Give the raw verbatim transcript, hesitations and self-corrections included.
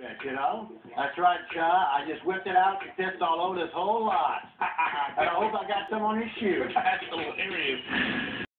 You know? That's right, Shaw. I just whipped it out and pissed all over this whole lot. And I hope I got some on his shoes. That's hilarious.